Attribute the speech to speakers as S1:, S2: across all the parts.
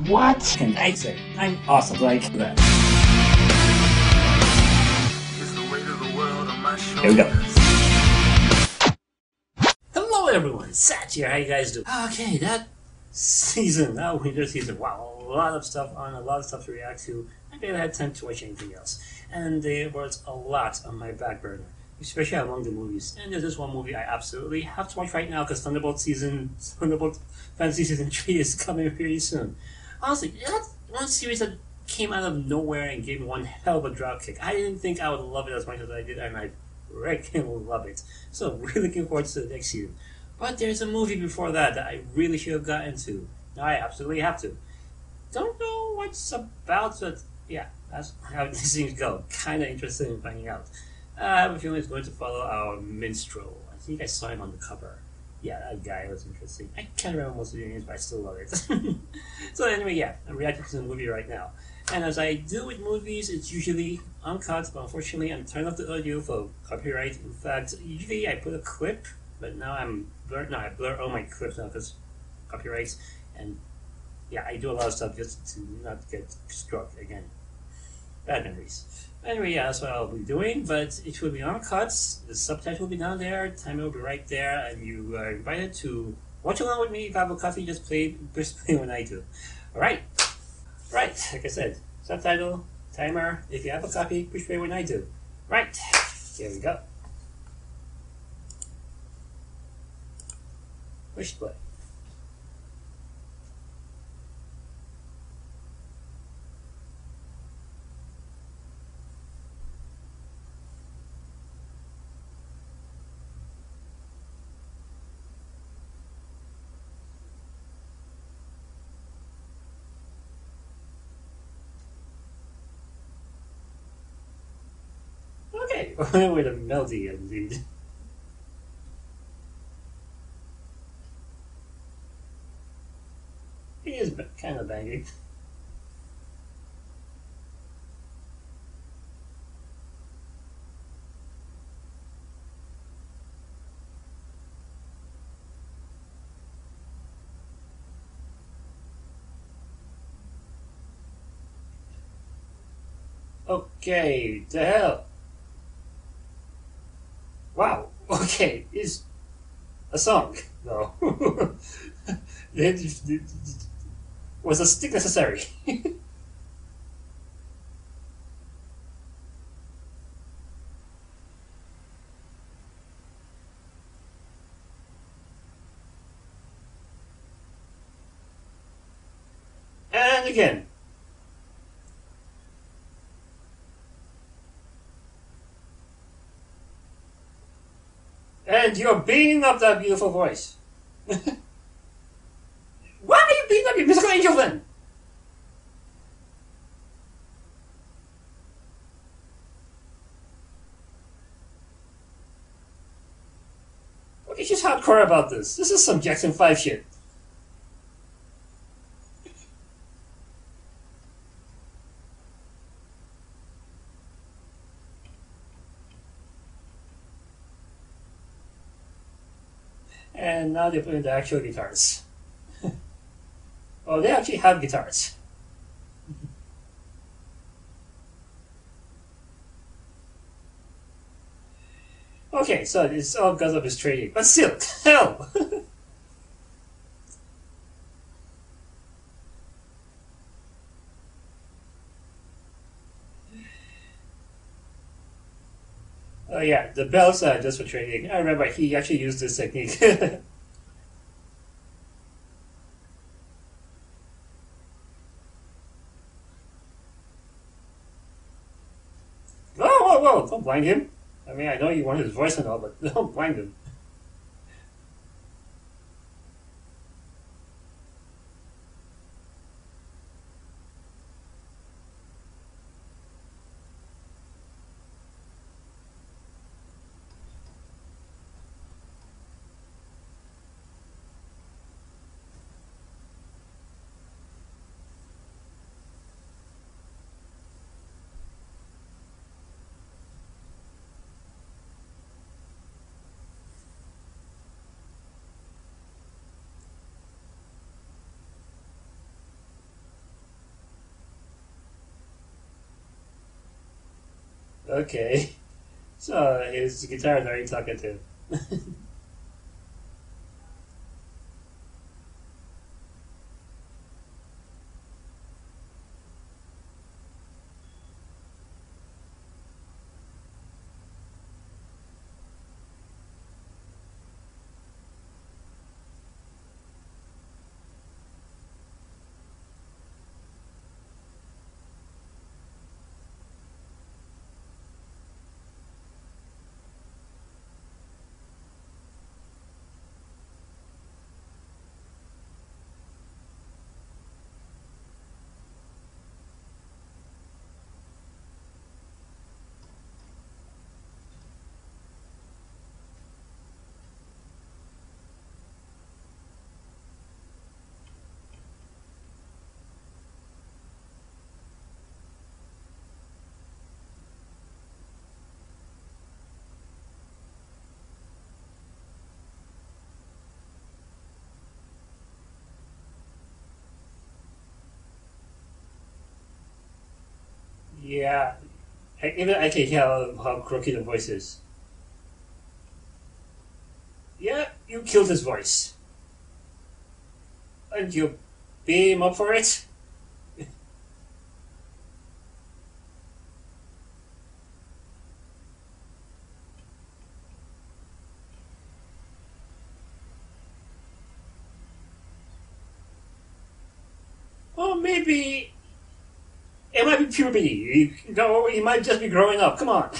S1: What can I say? I'm awesome like that. Here we go. Hello everyone, Sat here, how you guys doing? Okay, that winter season, wow, a lot of stuff on, a lot of stuff to react to. I barely had time to watch anything else. And there was a lot on my back burner, especially among the movies. And there's this one movie I absolutely have to watch right now because Thunderbolt Fantasy Season 3 is coming pretty soon. Honestly, that's one series that came out of nowhere and gave me one hell of a drop kick. I didn't think I would love it as much as I did, and I freaking love it. So really looking forward to the next season. But there's a movie before that that I really should have gotten to. Now I absolutely have to. Don't know what's about, but yeah, that's how these things go. Kind of interested in finding out. I have a feeling it's going to follow our minstrel. I think I saw him on the cover. Yeah, that guy was interesting. I can't remember most of the names, but I still love it. So anyway, yeah, I'm reacting to the movie right now. And as I do with movies, it's usually uncut, but unfortunately I'm turning off the audio for copyright. In fact, usually I put a clip, but now I blur all my clips now because copyrights. And yeah, I do a lot of stuff just to not get struck again. Bad memories. Anyway, yeah, that's what I'll be doing, but it will be uncut. The subtitle will be down there, timer will be right there, and you are invited to watch along with me. If I have a coffee, just play when I do. Alright, right, like I said, subtitle, timer. If you have a copy, push play when I do. Right, here we go. Push play. Okay, with a melody indeed. He is kind of banging. Okay, the hell. Wow, okay, is a song, though. Was a stick necessary? And again. And you're beating up that beautiful voice. Why are you beating up your musical angel then? Okay, she's hardcore about this. This is some Jackson 5 shit. And now they're putting the actual guitars. Oh, they actually have guitars. Okay, so it's all because of his training. But still, hell! Oh yeah, the bells are just for training. I remember he actually used this technique. Whoa, whoa, whoa! Don't blind him. I mean, I know you want his voice and all, but don't blind him. Okay. So his guitar is very talkative. Yeah, even I can hear how croaky the voice is. Yeah, you killed his voice. And you beat him up for it? Well, maybe it might be puberty. He might just be growing up. Come on.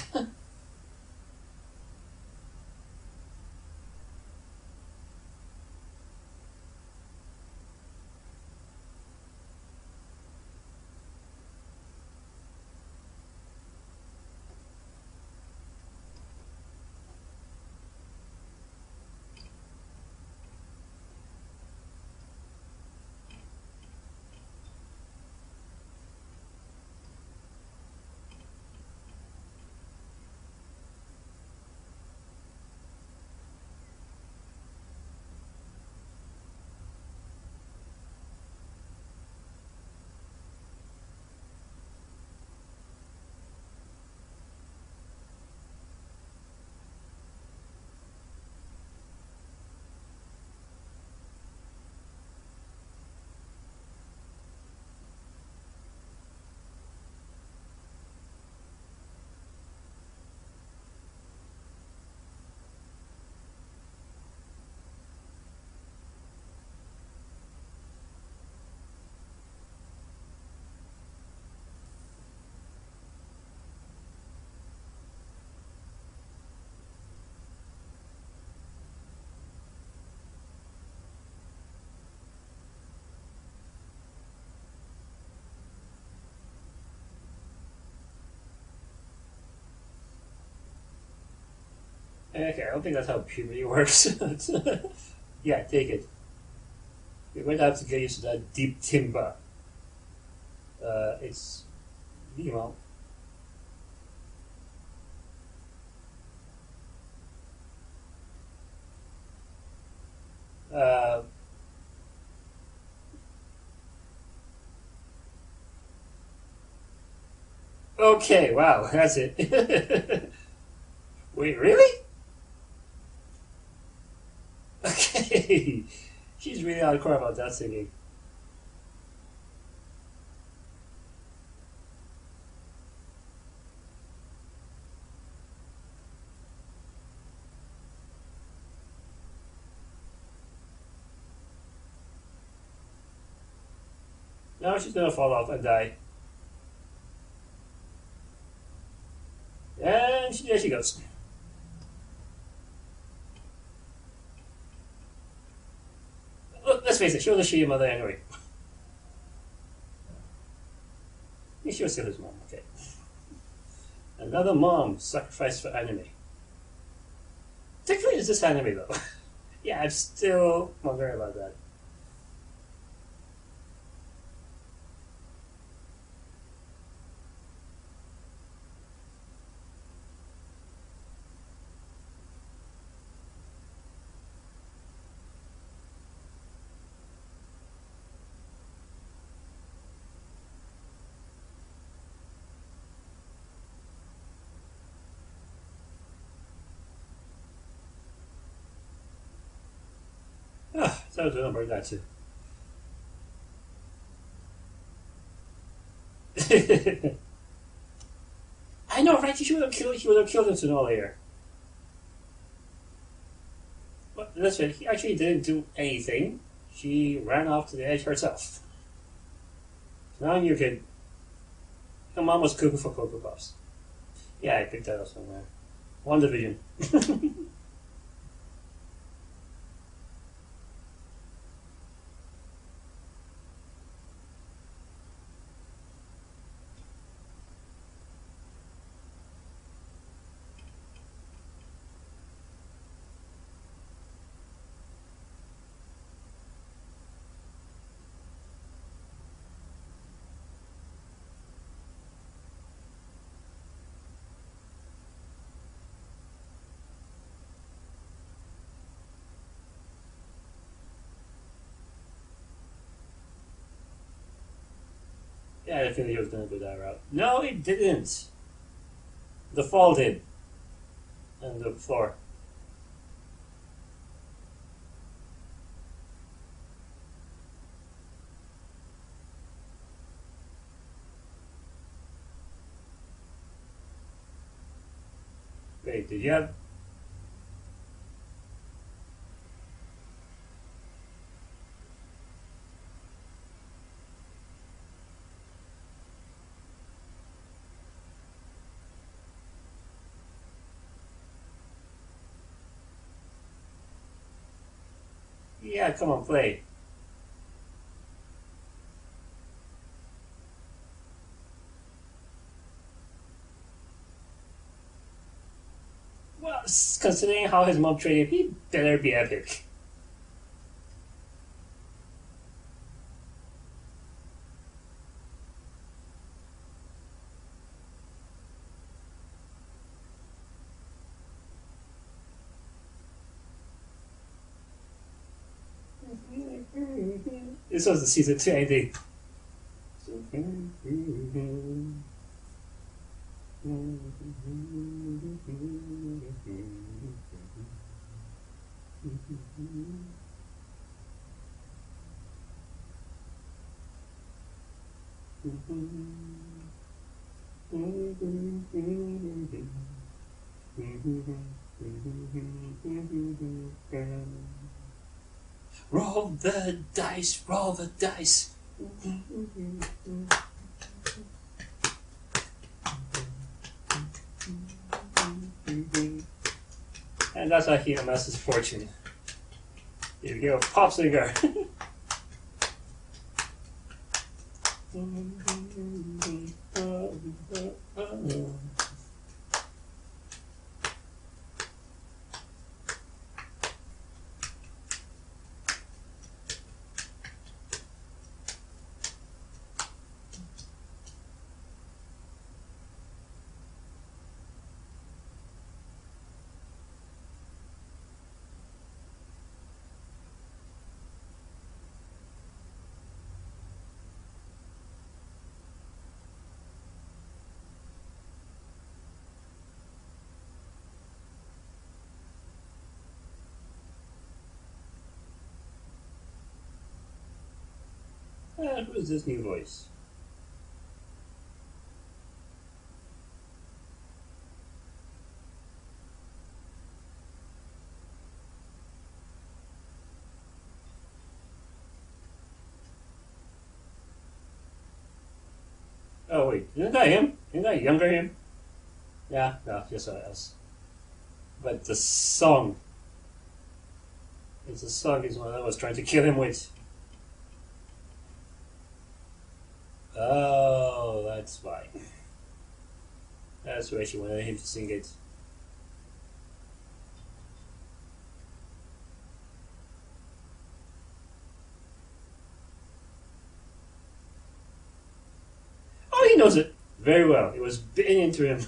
S1: Okay, I don't think that's how puberty works. Yeah, take it. You're going to have to get used to that deep timber. It's, you know, uh, okay, wow, that's it. Wait, really? Okay. She's really hardcore about that singing. Now she's gonna fall off and die. And there she goes. Look, let's face it, she was a shitty mother anyway. Yeah, she was still his mom, okay. Another mom sacrificed for anime. Technically, it's this anime though. Yeah, I'm still wondering about that. So I was gonna bring that too. I know, right? She would have killed. He would have killed him sooner or later. But listen, he actually didn't do anything. She ran off to the edge herself. So now you can. Her mom was cooking for Cocoa Puffs. Yeah, I picked that up somewhere. One division. Yeah, I think he was gonna go that route. No, it didn't. The fall did. And the floor. Wait, did you have. Yeah, come on, play. Well, considering how his mom treated him, he better be epic. This was the season 2 ending. Roll the dice, roll the dice. And that's how he amasses fortune. You get a pop cigar. Who is this new voice? Oh wait, isn't that him? Isn't that younger him? Yeah, no, just someone else. But the song, it's the song is what I was trying to kill him with. Oh, that's why. That's why she wanted him to sing it. Oh, he knows it very well. It was bitten into him.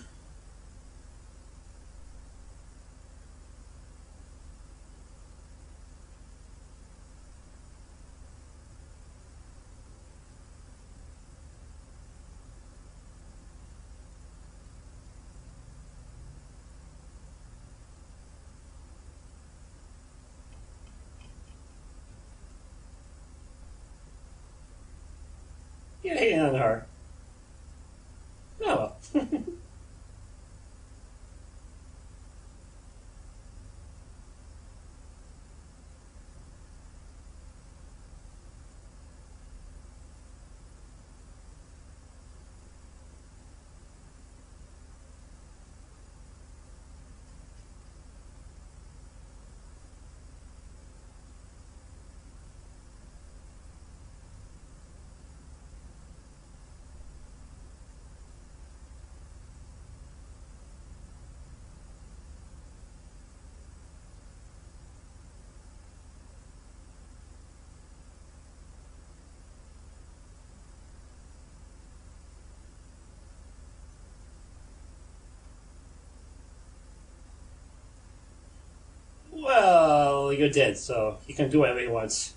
S1: You're hating on her. Oh well. Well, you're dead, so he can do whatever he wants.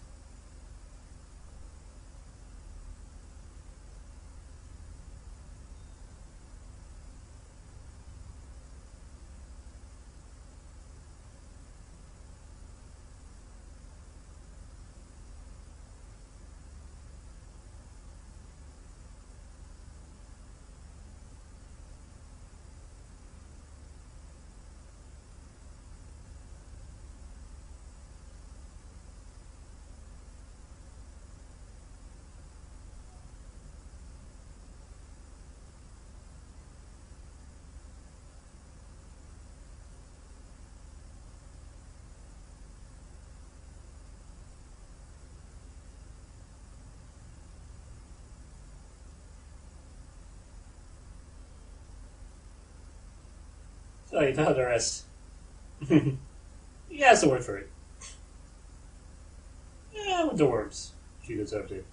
S1: So you tell the rest. He has a word for it. Yeah, with the worms. She deserved it.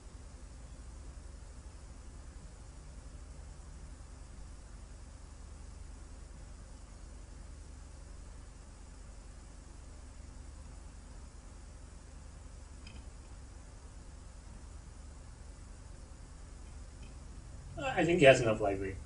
S1: I think he has enough lively.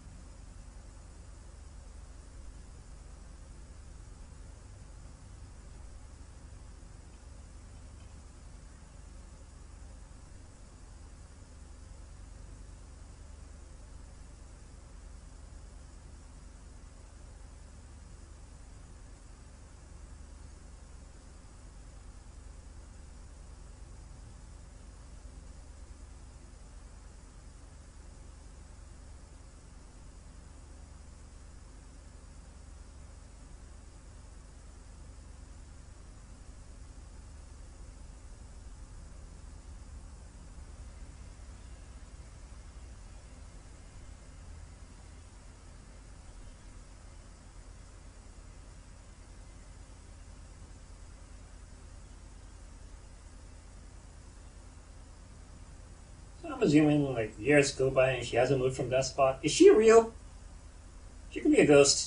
S1: So I'm assuming like years go by and she hasn't moved from that spot. Is she real? She could be a ghost.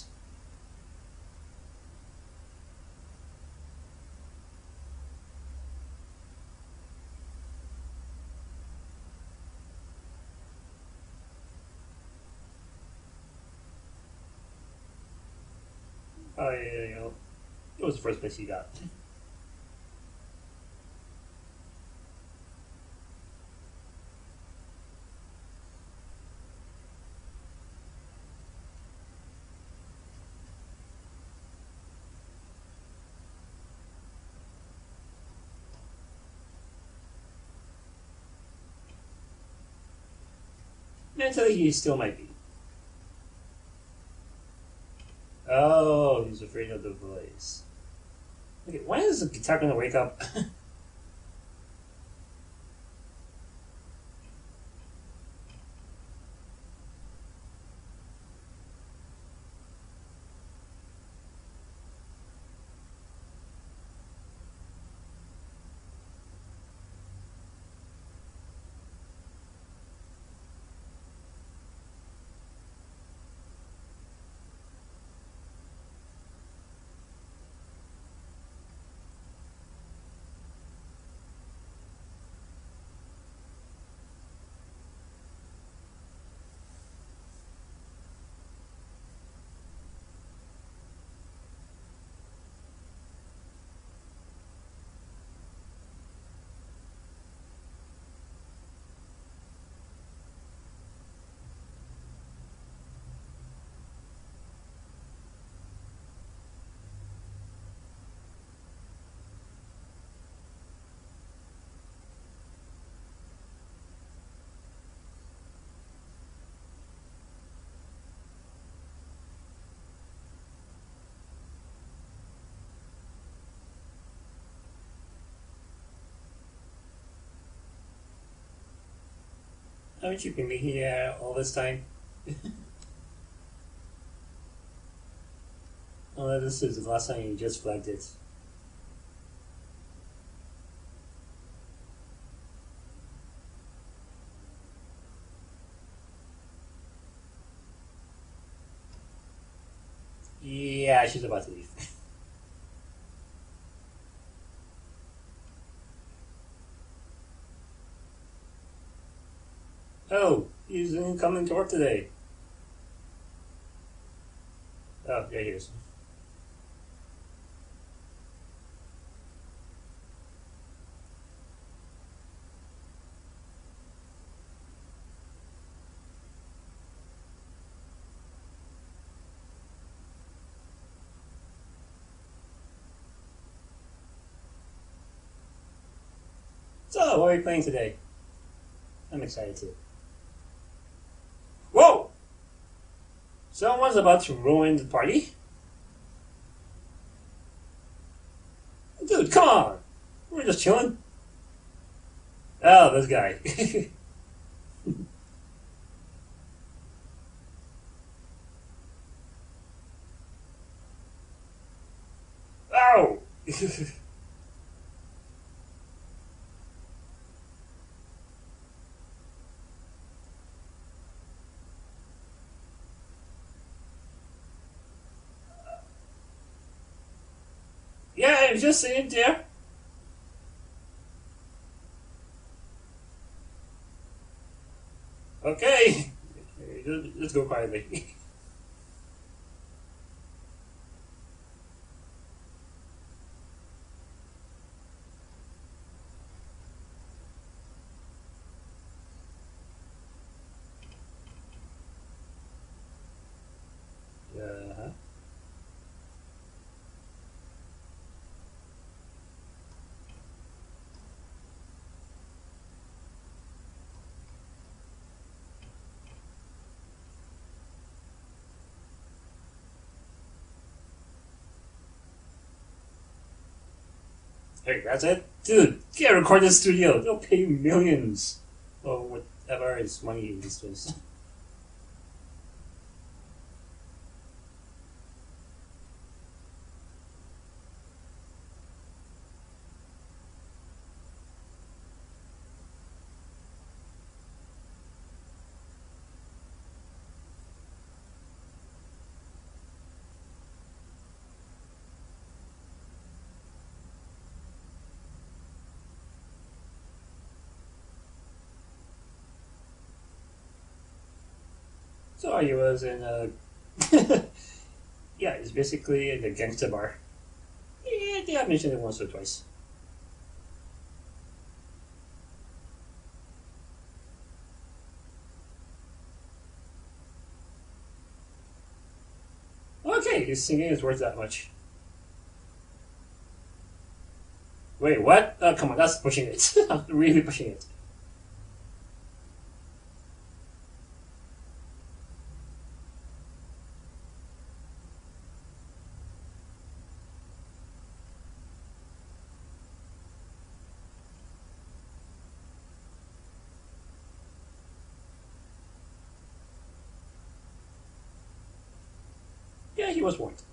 S1: Oh yeah, it was the first place you got. Mentally, he still might be. Oh, he's afraid of the voice. Okay, when is the guitar gonna wake up? Haven't you been making it all this time? Oh, this is the last time you just flagged it. Yeah, she's about to leave. Oh, he's coming to work today. Oh, yeah, he is. So, what are we playing today? I'm excited too. Whoa! Someone's about to ruin the party? Dude, come on! We're just chilling. Oh, this guy. Ow! Yeah, I'm just sitting there. Okay. Let's go quietly. Uh-huh. Hey, that's it? Dude, can't record this studio. They'll pay you millions. Or whatever is money in this place. So he was in a... yeah, it's basically in a gangster bar. Yeah, they have mentioned it once or twice. Okay, his singing is worth that much. Wait, what? Oh, come on, that's pushing it. Really pushing it. Yeah, he was warned.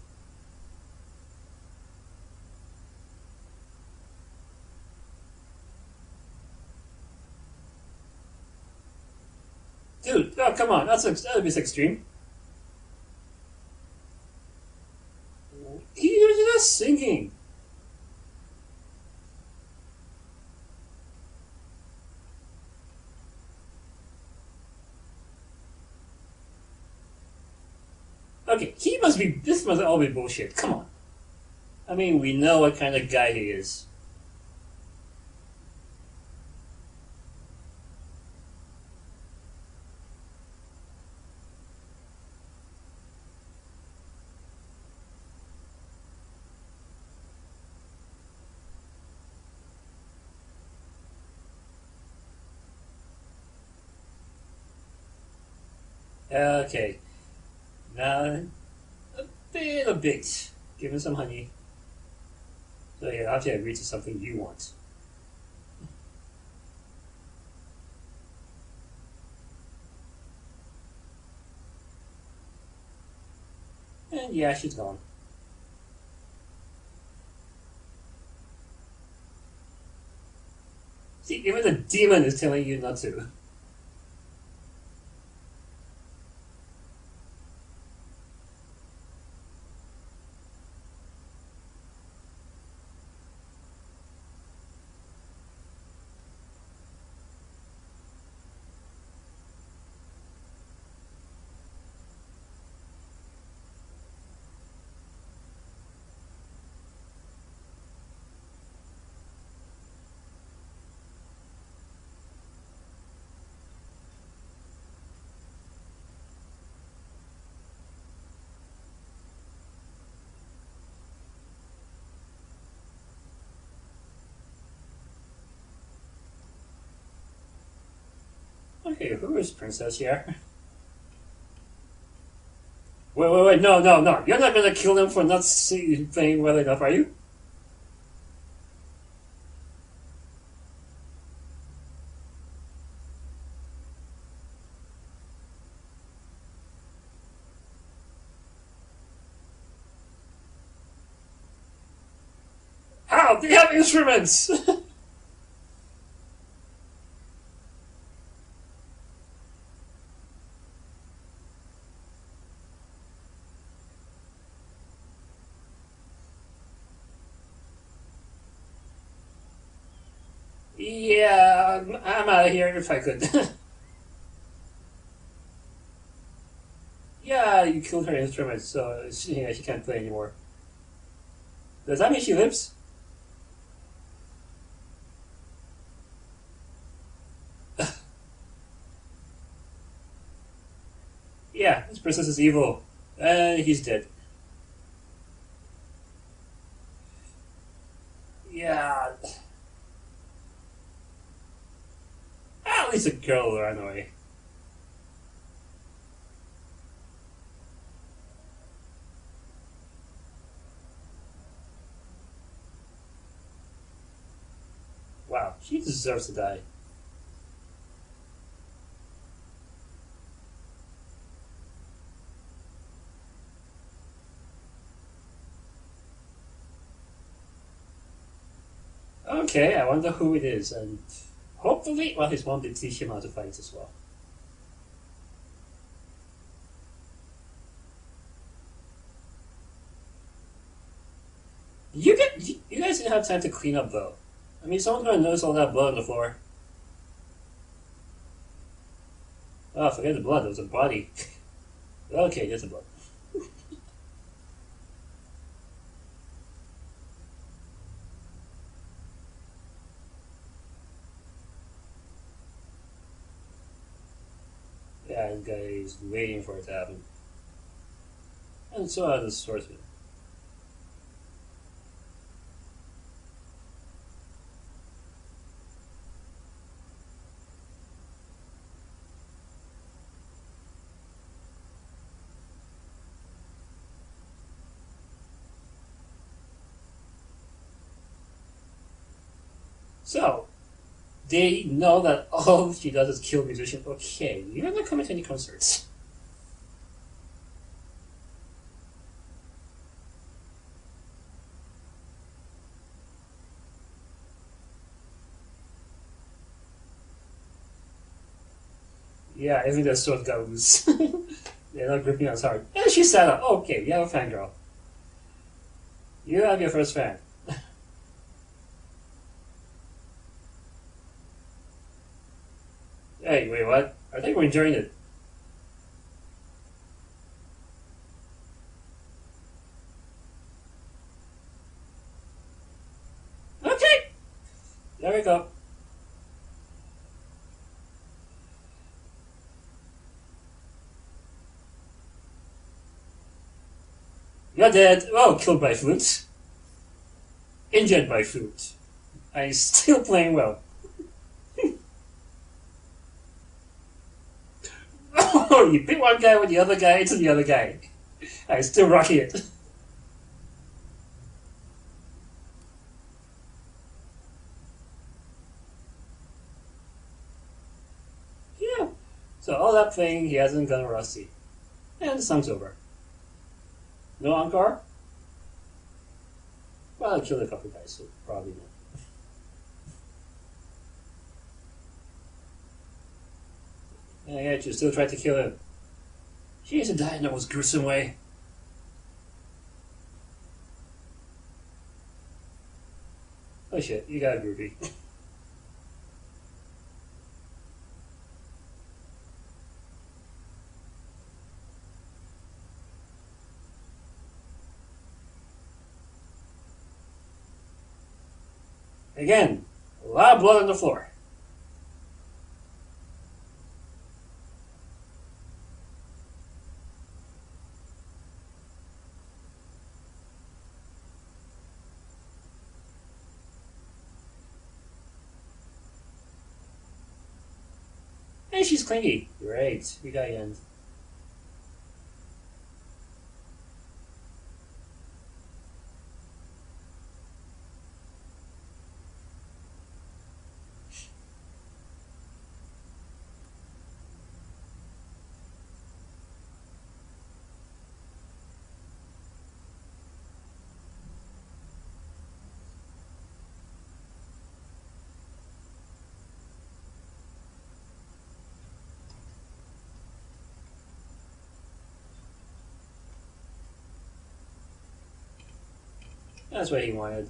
S1: Dude, oh, come on, that's a bit extreme. He was just singing. Okay, he must be. This must all be bullshit. Come on. I mean, we know what kind of guy he is. Okay, now a bit. Give him some honey. So yeah, after I agree to something you want. And yeah, she's gone. See, even the demon is telling you not to. Okay, who is Princess here? Wait, no. You're not gonna kill them for not playing well enough, are you? How? They have instruments! Yeah, I'm out of here if I could. Yeah, you killed her instruments, so she can't play anymore. Does that mean she lives? Yeah, this princess is evil. And he's dead. Yeah. At least a girl ran away. Wow, she deserves to die. Okay, I wonder who it is, and hopefully, well, his mom did teach him how to fight as well. You guys didn't have time to clean up though. I mean, someone's gonna notice all that blood on the floor. Oh, forget the blood. It was a body. Okay, there's the blood. Yeah, this guy is waiting for it to happen. And so are the swordsman. So, they know that all she does is kill musicians. Okay, you're not coming to any concerts. Yeah, I think the sword got loose. They're not gripping as hard. And she sat up. Okay, you have a fan, girl. You have your first fan. Hey, wait, what? I think we're enjoying it. Okay, there we go. You're dead. Oh, killed by flute. Injured by flute. I'm still playing well. Oh, you beat one guy with the other guy to the other guy. I'm still rocking it. Yeah. So all that playing, he hasn't gone rusty. And the song's over. No encore? Well, I killed a couple guys, so probably not. And yet you still tried to kill him. She hasn't died in the most gruesome way. Oh shit, you got a groupie. Again, a lot of blood on the floor. Hey, she's clingy. Great, we got end. That's what he wanted.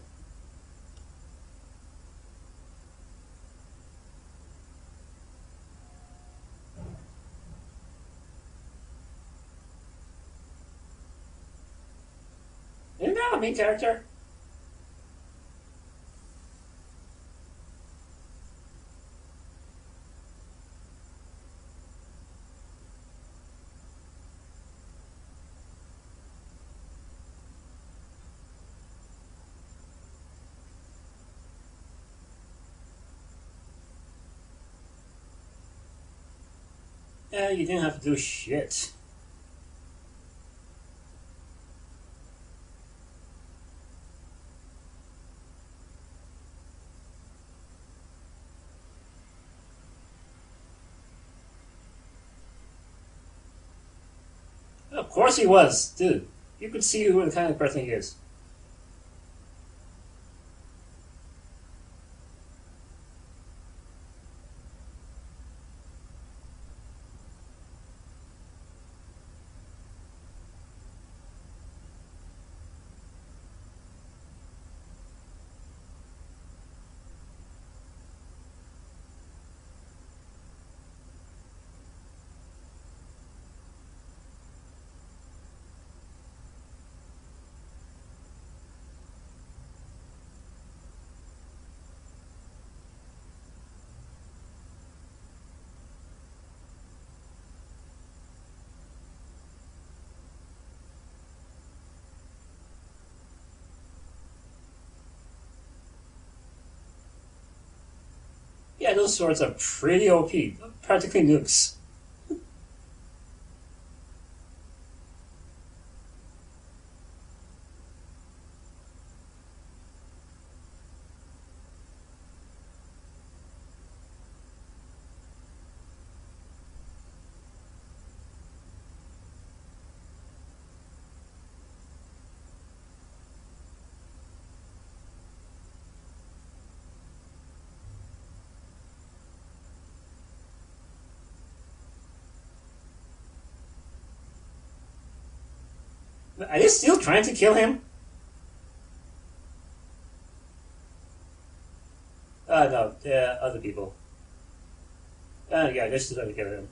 S1: Isn't that a main character? Yeah, you didn't have to do shit. Of course he was, dude. You could see who the kind of person he is. Yeah, those swords are pretty OP. Practically nukes. Are they still trying to kill him? No, other people. Yeah, they're still trying to kill him.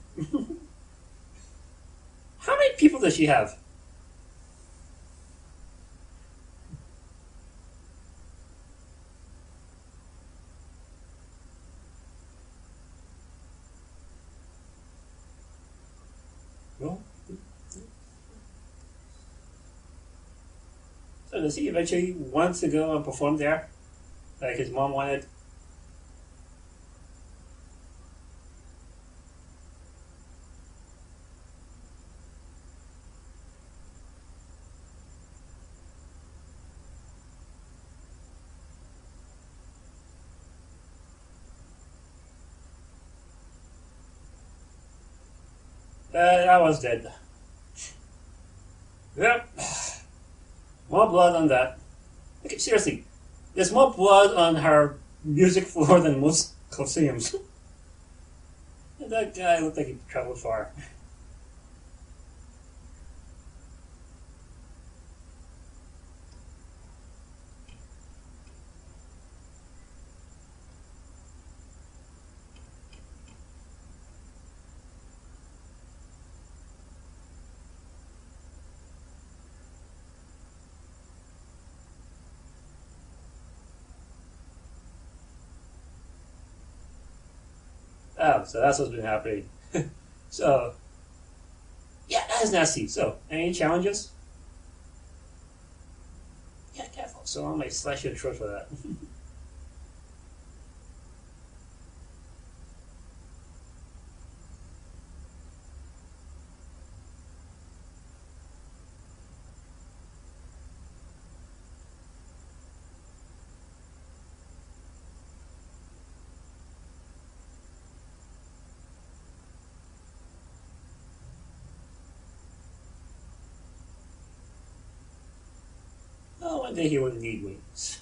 S1: How many people does she have? No. So does he eventually want to go and perform there, like his mom wanted? I was dead. Yep. more blood on that. Okay, seriously, there's more blood on her music floor than most Colosseums. That guy looked like he traveled far. Oh, so that's what's been happening. So, yeah, that is nasty. So, any challenges? Yeah, careful. So I might slash your throat for that. Oh, one day he will need wings.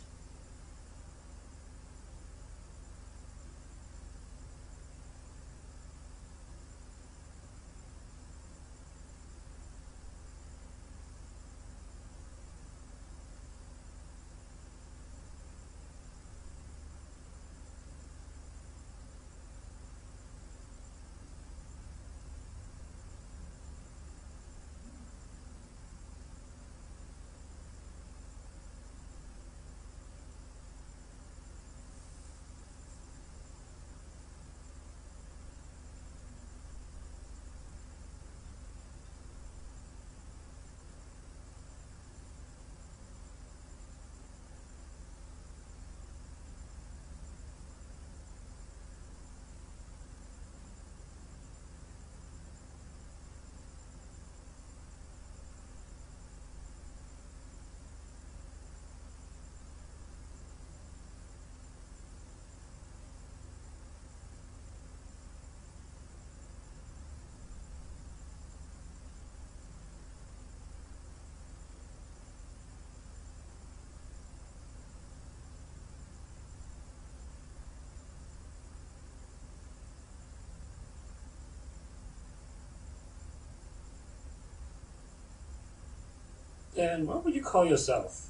S1: Then what would you call yourself?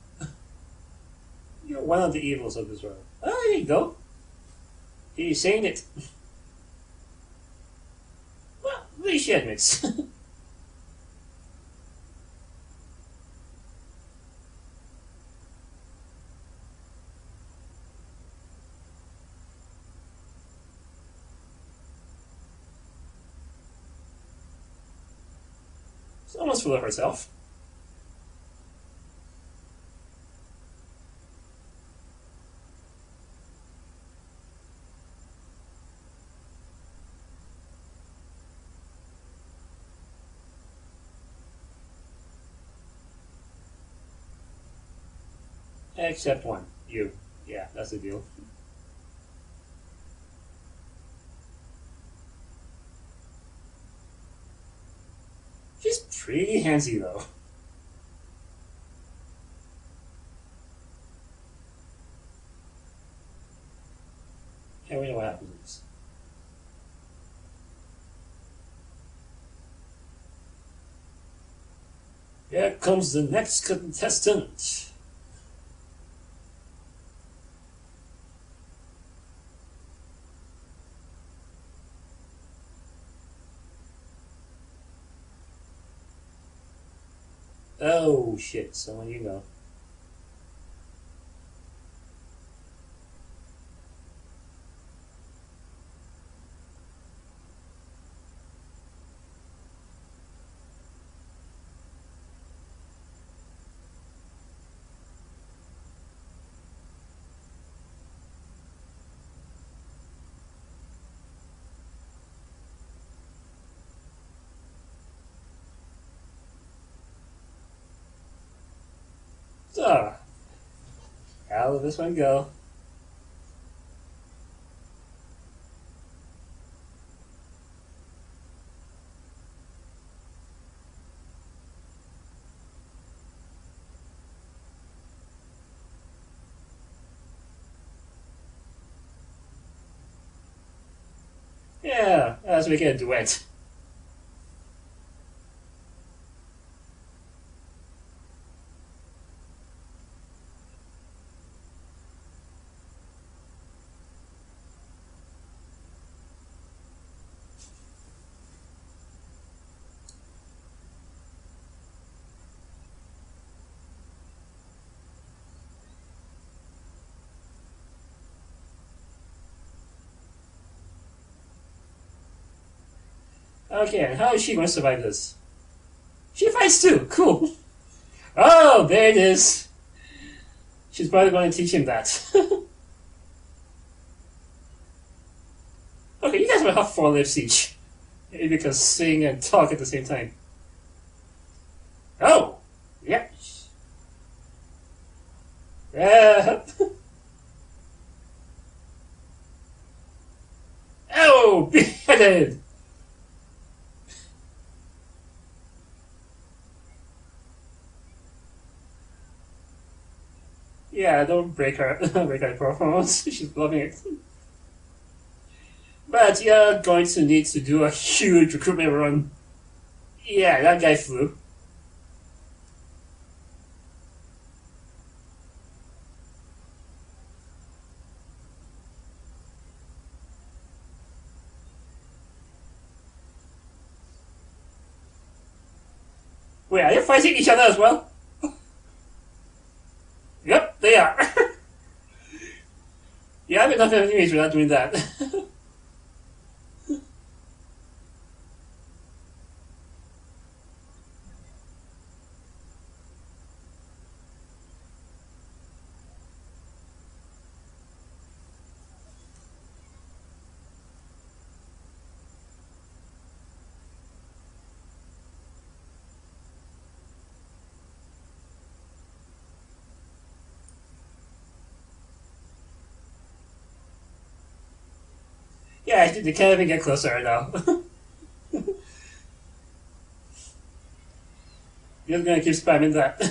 S1: You're one of the evils of this world. Oh, there you go. He's saying it. Well, at least she admits. She's almost full of herself. Except one. You. Yeah, that's the deal. She's pretty handsy, though. And we know what happens. Here comes the next contestant. Oh shit, someone you know. So, how will this one go? Let's make it a duet. Okay, and how is she going to survive this? She fights too! Cool! Oh, there it is! She's probably going to teach him that. Okay, you guys will have 4 lips each. Maybe you can sing and talk at the same time. Oh! Yep. Yeah. Oh! Beheaded! Yeah, don't break her break her performance. She's loving it. But you're going to need to do a huge recruitment run. Yeah, that guy flew. Wait, are they fighting each other as well? Yep, they are. Yeah, I've been nothing anyways without doing that. Yeah, they can't even get closer right now. You're gonna keep spamming that.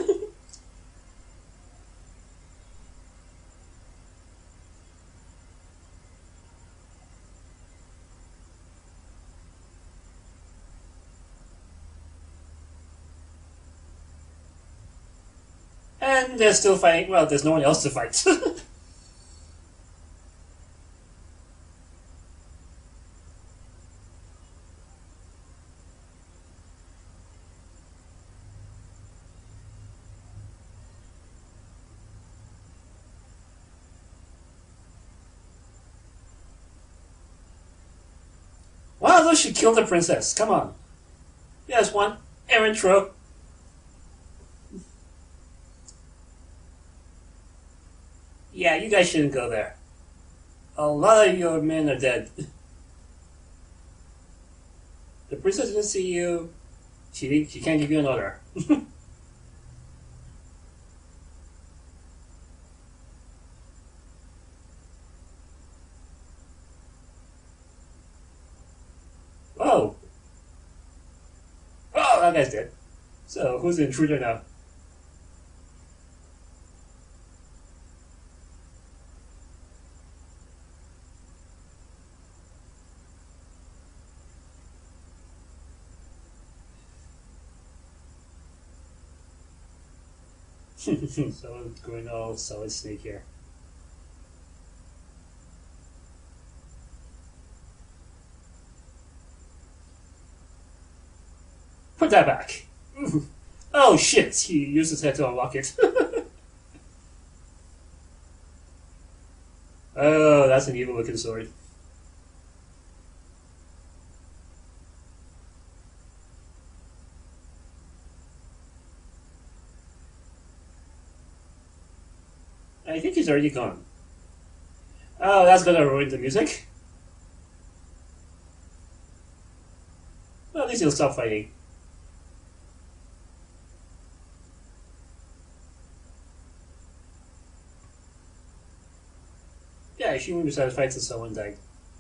S1: And they're still fighting. Well, there's no one else to fight. One of those should kill the princess. Come on. Yes, one errant throw. Yeah, you guys shouldn't go there. A lot of your men are dead. The princess didn't see you. She can't give you an order. Oh! Oh, that guy's dead. So, who's the intruder now? Someone's going all solid snake here. Put that back. Oh shit, he used his head to unlock it. Oh, that's an evil looking sword. I think he's already gone. Oh, that's gonna ruin the music. Well, at least he'll stop fighting. Yeah, she wouldn't be satisfied till someone died.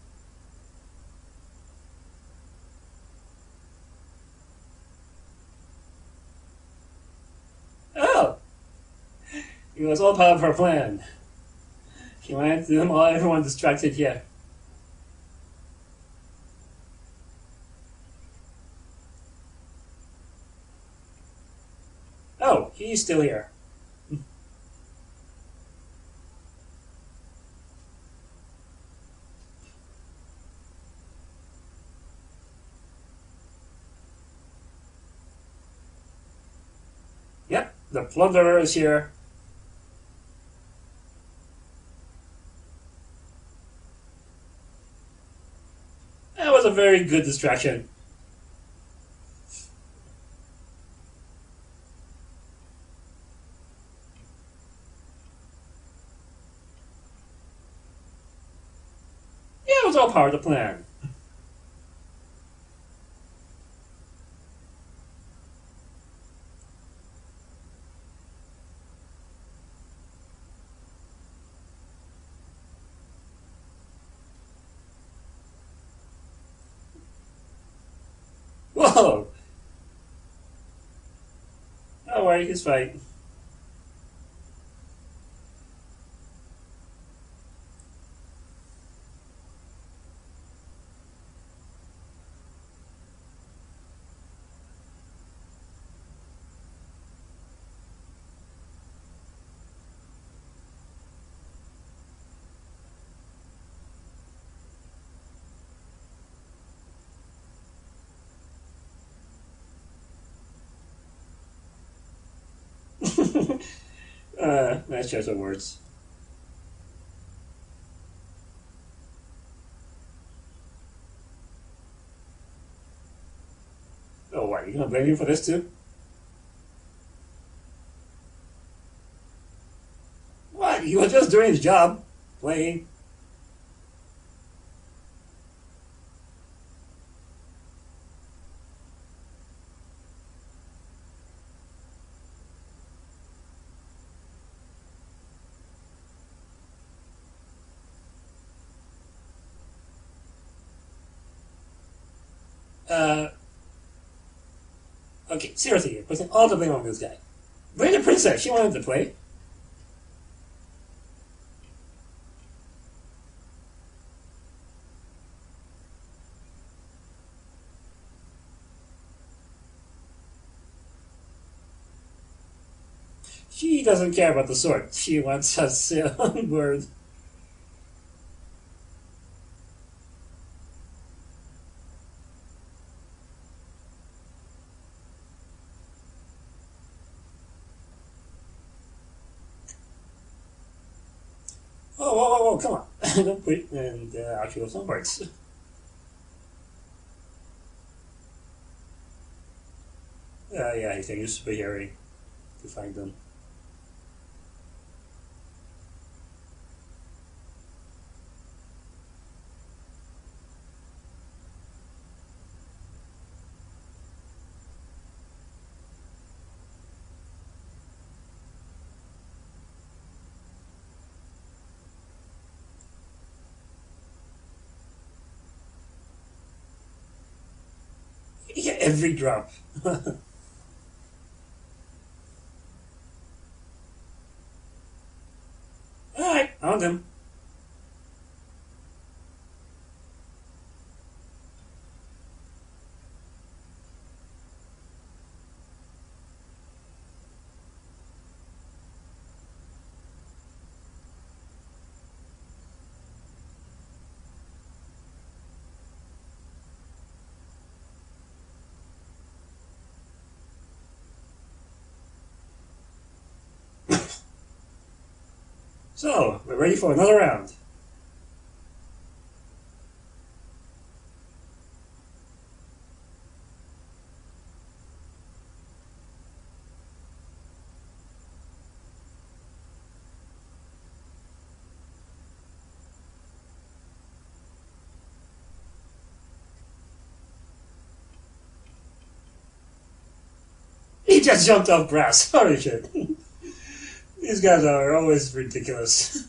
S1: Oh! It was all part of her plan. She wanted them all, everyone distracted here. Oh, he's still here. Yep, the plunderer is here. That was a very good distraction. Yeah, it was all part of the plan. Whoa! Don't worry, he's fine. Nice choice of words. Oh, what? You gonna blame me for this too? What? He was just doing his job, playing. Uh, okay, seriously, putting all the blame on this guy. Blame the princess. She wanted to play. She doesn't care about the sword. She wants us on board. Oh, whoa, whoa, whoa, come on. Don't put it in the actual song parts. Yeah, he can use superhero to find them. Yeah, every drop. Alright, on them. So, we're ready for another round. He just jumped off grass. Holy shit. These guys are always ridiculous.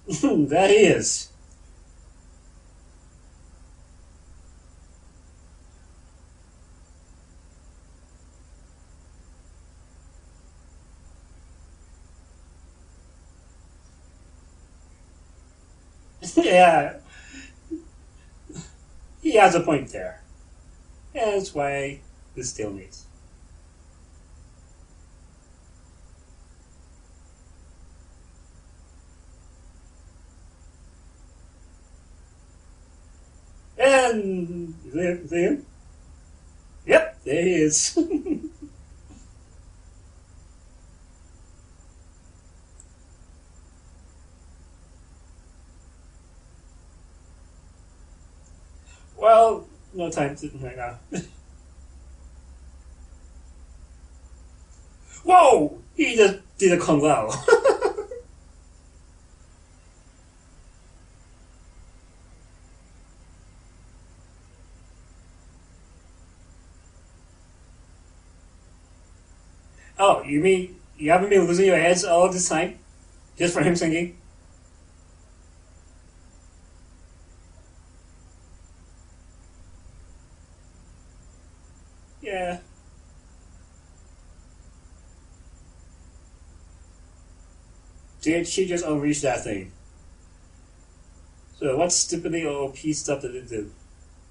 S1: That he is. Yeah, he has a point there. And that's why this still needs. And there, yep, there he is. Well, no time to right now. Whoa! He just did a Kung Lao. Oh, you mean you haven't been losing your heads all this time just for him singing? Yeah. Did she just unleash that thing? So what stupidly OP stuff did it do?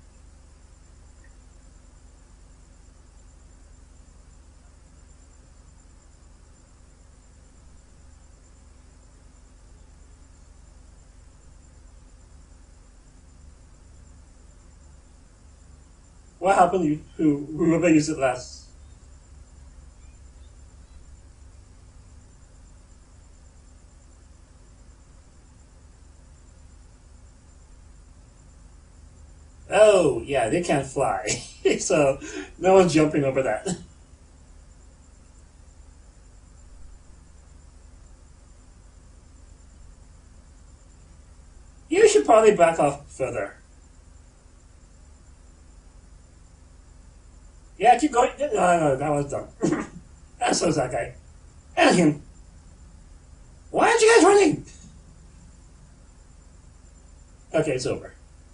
S1: What happened to whoever used it last? Oh, yeah, they can't fly. So no one's jumping over that. You should probably back off further. Yeah, keep going. No, no, that was dumb. That's so that guy. And him. Why aren't you guys running? Okay, it's over.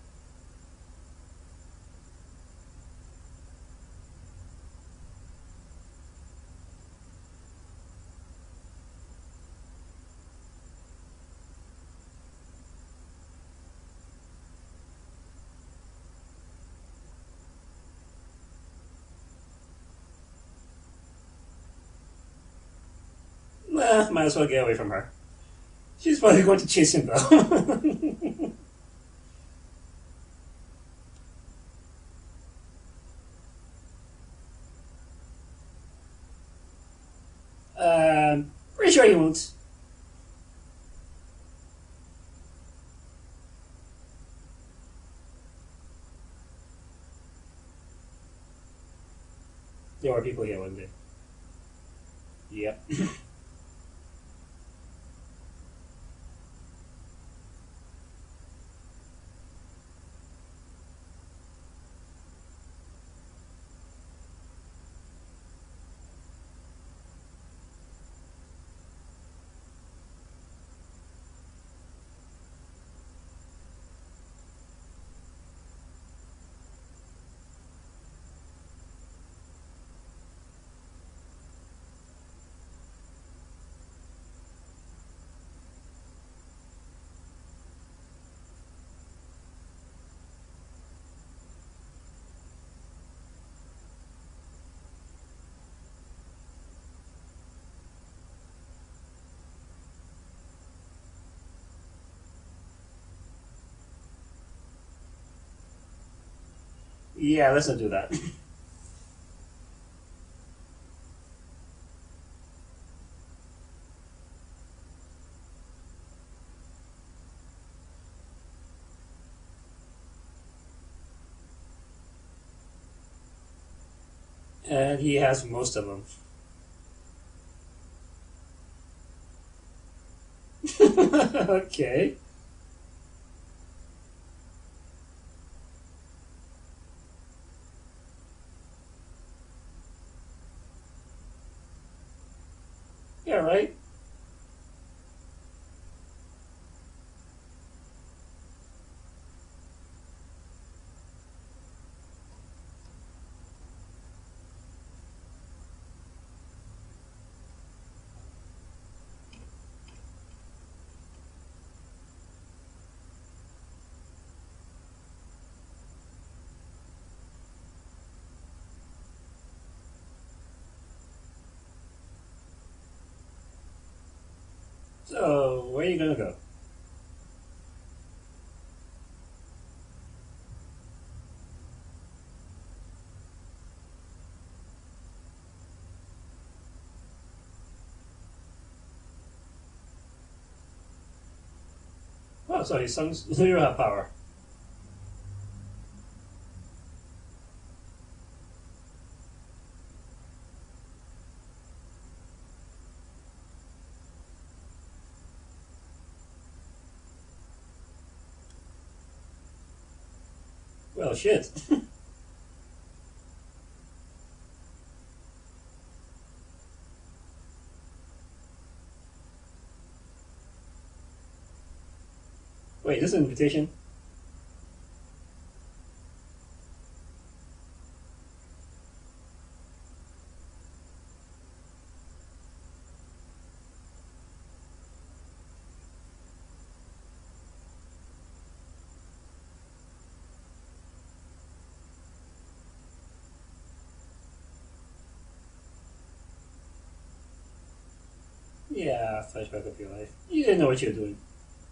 S1: Nah, might as well get away from her. She's probably going to chase him though. Pretty sure he won't. There were people here one day. Yep. Yeah, let's not do that. And he has most of them. Okay. Yeah, right. So, where are you gonna go? Oh, so his son's you have power. Well, shit. Wait, this is an invitation? Yeah, flashback of your life. You didn't know what you were doing.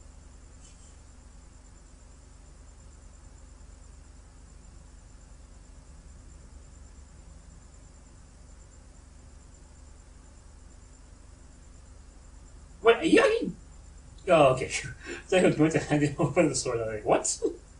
S1: Wait, are you? Oh, okay. So I was going to hand him over the sword. I'm like, what?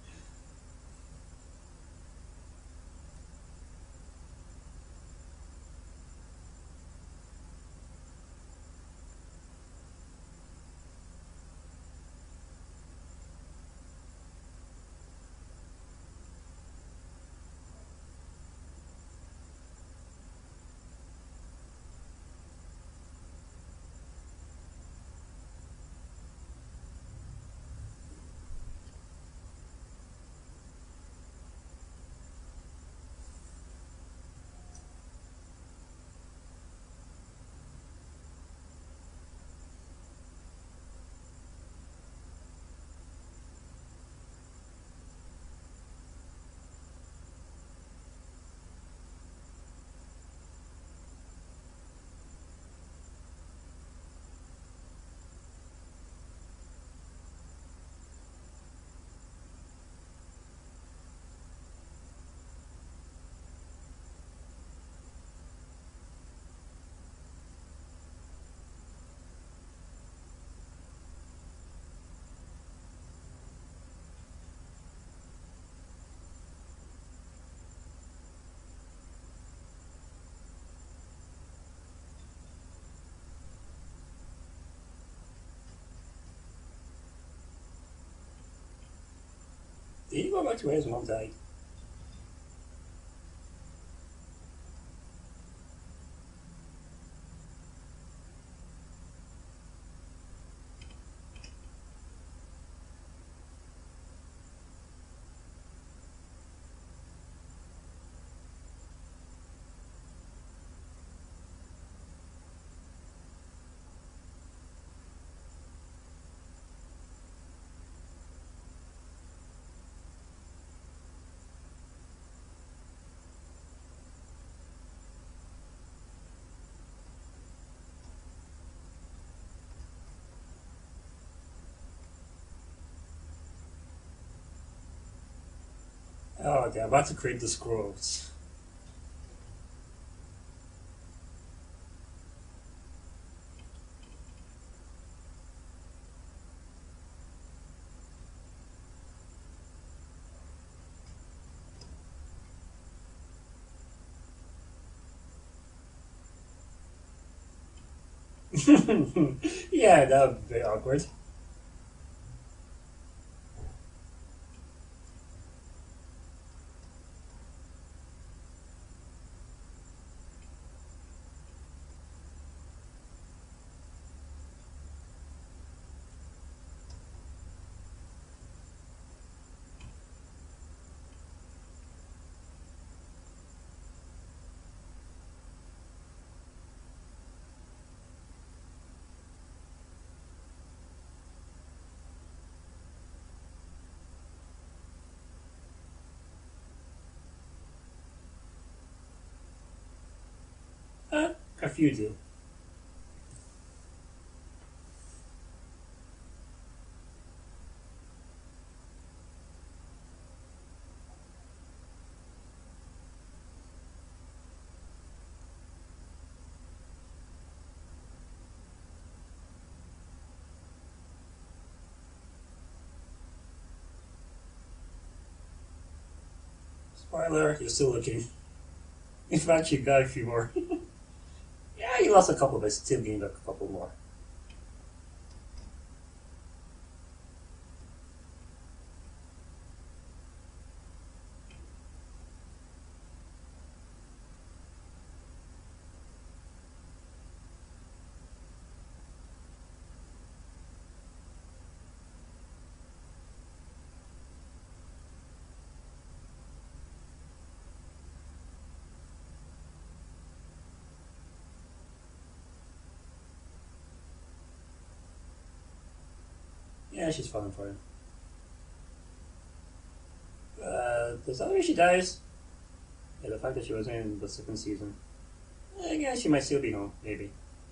S1: Did he go back to where his mom died? Oh, they're about to create the scrolls. Yeah, that would be very awkward. A few do. Spoiler, you're still looking. In fact, you got a few more. Yeah, you lost a couple, but still gained a couple more. Yeah, she's falling for him. Does that mean she dies? Yeah, the fact that she wasn't in the second season. Yeah, she might still be home, maybe.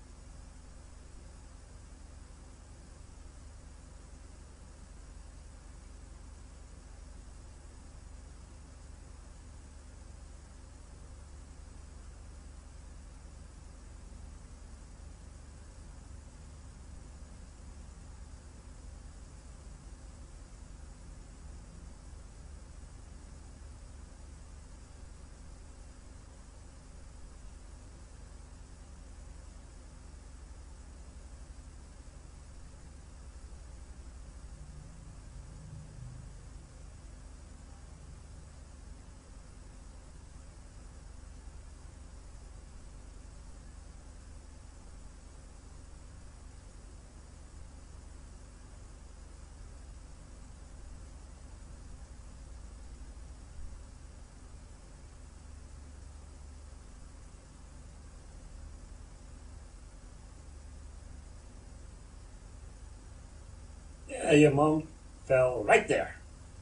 S1: Yeah, your mom fell right there.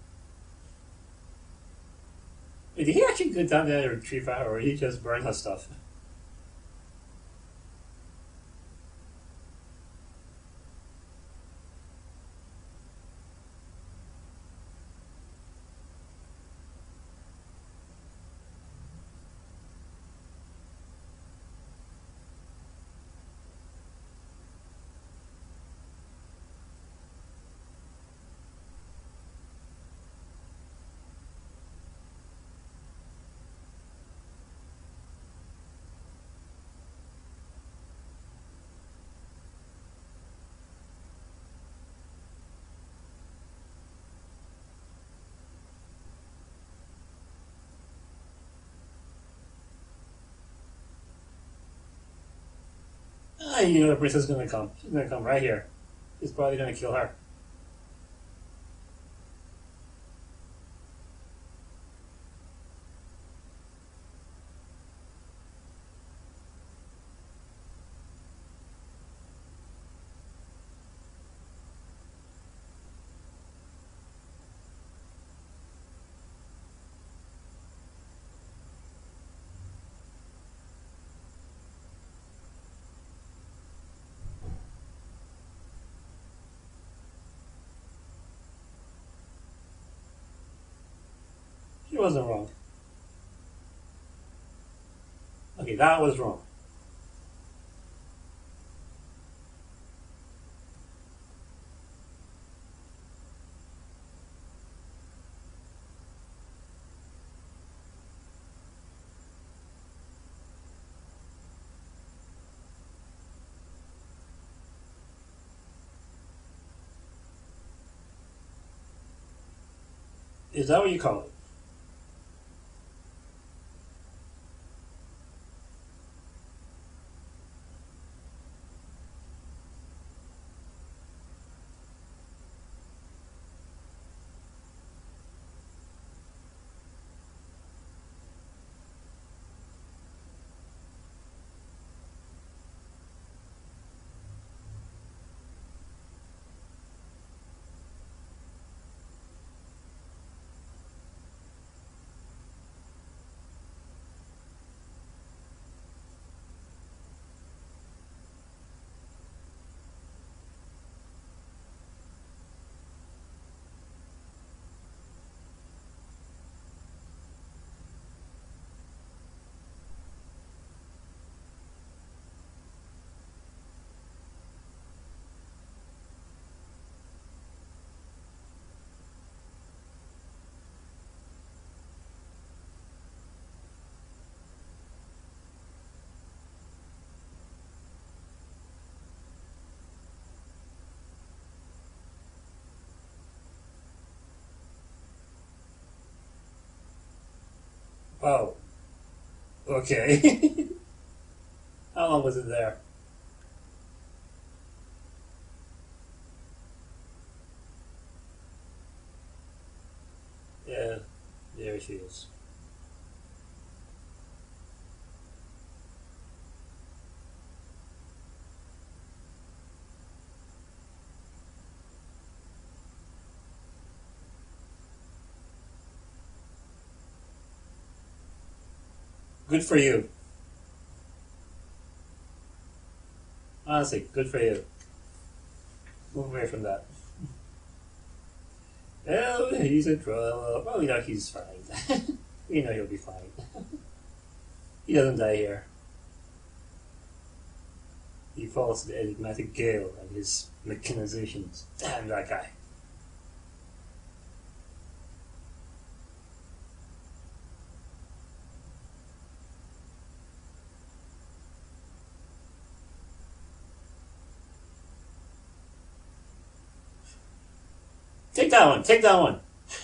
S1: Wait, did he actually go down there and retrieve her, or he just burned her stuff? You know the princess is gonna come. She's gonna come right here. He's probably gonna kill her. She wasn't wrong. Okay, that was wrong. Is that what you call it? Oh, okay. How long was it there? Yeah, there she is. Good for you. Honestly, good for you. Move away from that. Oh, he's in trouble. Oh, he's fine. We know he'll be fine. He doesn't die here. He falls to the enigmatic Gale and his mechanizations. Damn that guy. Take that one. Take that one.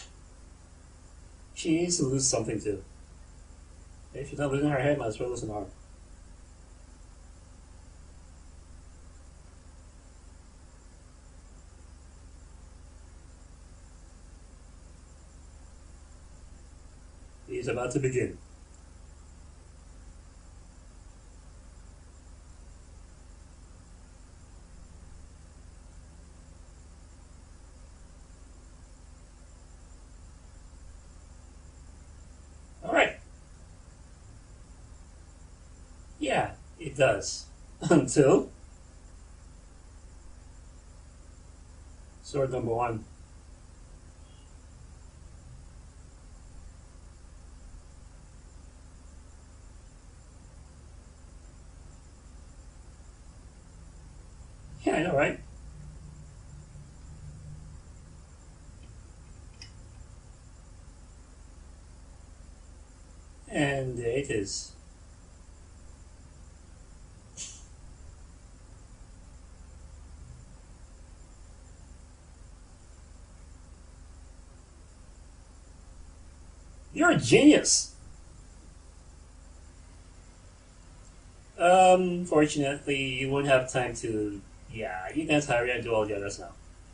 S1: She needs to lose something too. If she's not losing her head, might as well lose an arm. He's about to begin. Alright. Yeah, it does. Until sword number one. Yeah, I know, right? And it is. You're a genius. Fortunately, you won't have time to. Yeah, you can hurry and do all the others now.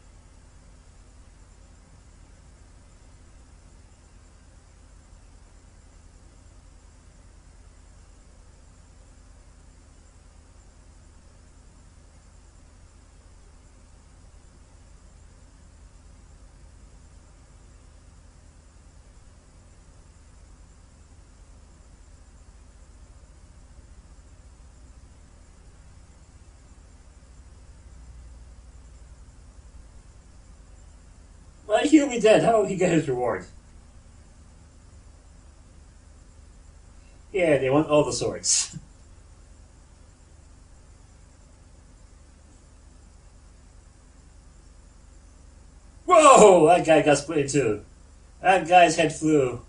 S1: Well, he'll be dead. How will he get his reward? Yeah, they want all the swords. Whoa! That guy got split in two. That guy's head flew.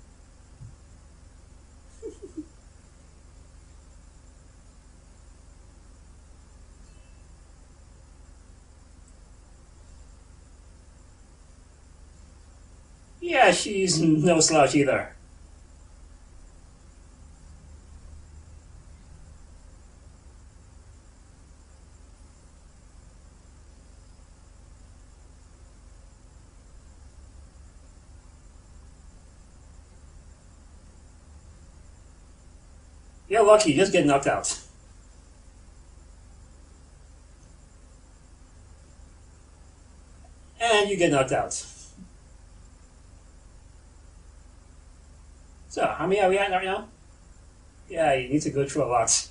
S1: Yeah, she's no slouch either. You're lucky, you just get knocked out. And you get knocked out. So, how many are we at right now? Yeah, you need to go through a lot.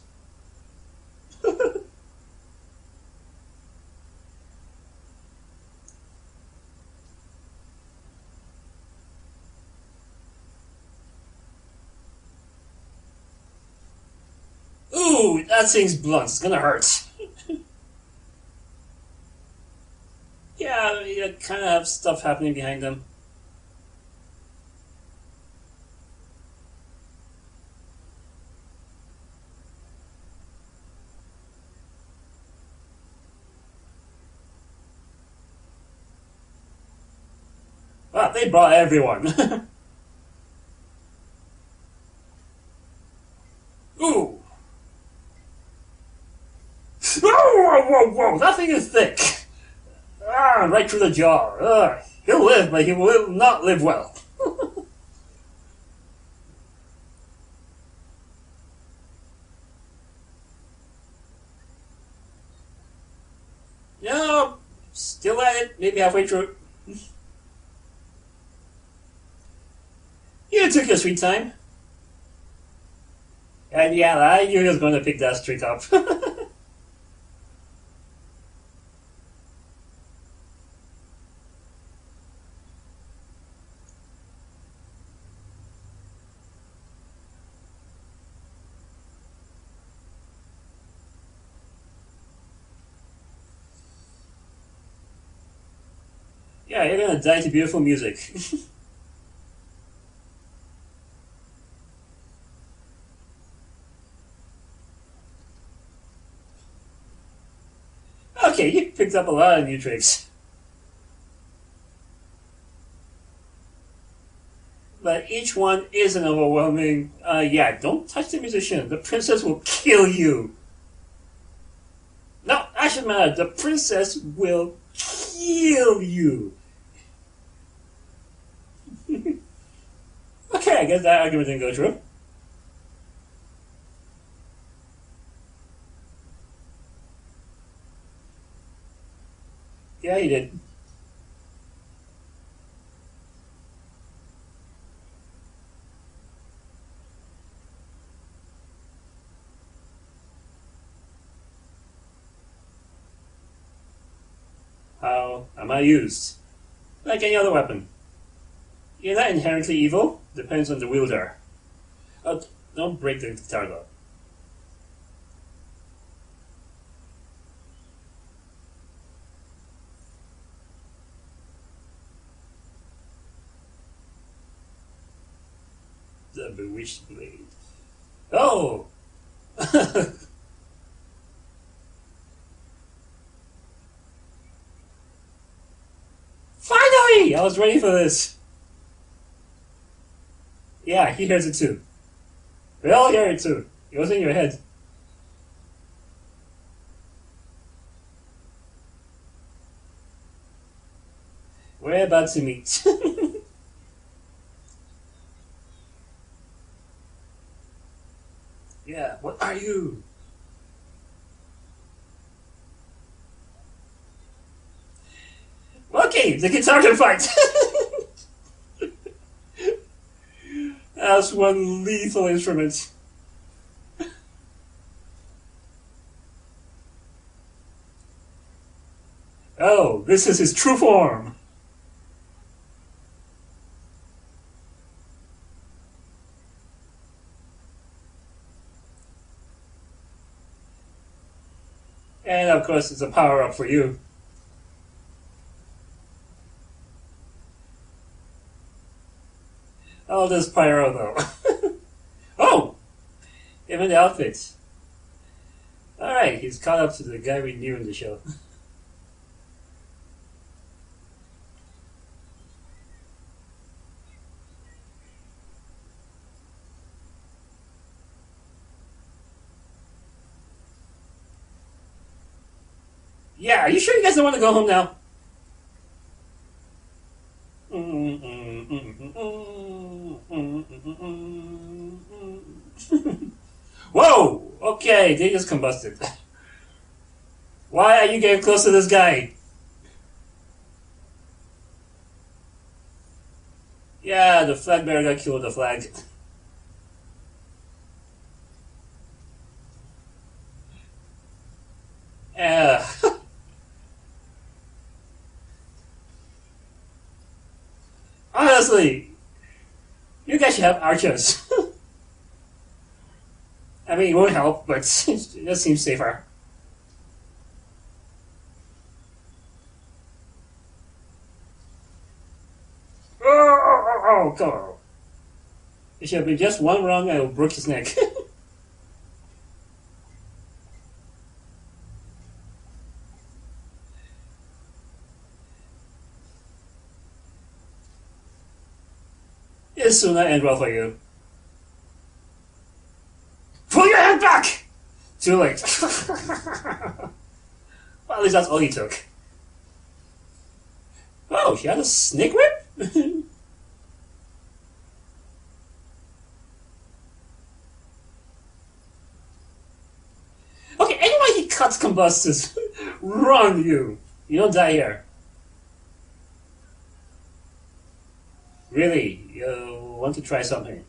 S1: Ooh, that thing's blunt. It's gonna hurt. Yeah, you kind of have stuff happening behind them. Wow, they brought everyone. Ooh! Whoa, whoa, whoa! That thing is thick! Ah, right through the jaw. He'll live, but he will not live well. No, still at it. Maybe halfway through. You took your sweet time. And yeah, I knew he was going to pick that straight up. Yeah, you're gonna die to beautiful music. Okay, you picked up a lot of new tricks. But each one is an overwhelming, yeah, don't touch the musician. The princess will kill you. No, that should matter. The princess will kill you. Okay, I guess that argument didn't go through. Yeah, he did. How am I used? Like any other weapon. You're not inherently evil, depends on the wielder. Oh, don't break the guitar though. The bewitched blade. Oh! Finally! I was ready for this. Yeah, he hears it too. We all hear it too. It was in your head. We're about to meet. Yeah, what are you? Okay, the guitar can fight. That's one lethal instrument. Oh, this is his true form. And of course, it's a power up for you. Oh, this pyro though. Oh, even the outfits. All right, he's caught up to the guy we knew in the show. Yeah, are you sure you guys don't want to go home now? Whoa! Okay, they just combusted. Why are you getting close to this guy? Yeah, the flag bearer got killed with the flag. Yeah. Honestly, you guys should have archers. I mean, it won't help, but it just seems safer. Oh, go. It should have been just one wrong and it will break his neck. It's soon not end well for you. Pull your head back! Too late. Well, at least that's all he took. Oh, she had a snake whip? Okay, anyway he cuts Combustus. Run, you! You don't die here. Really? You want to try something?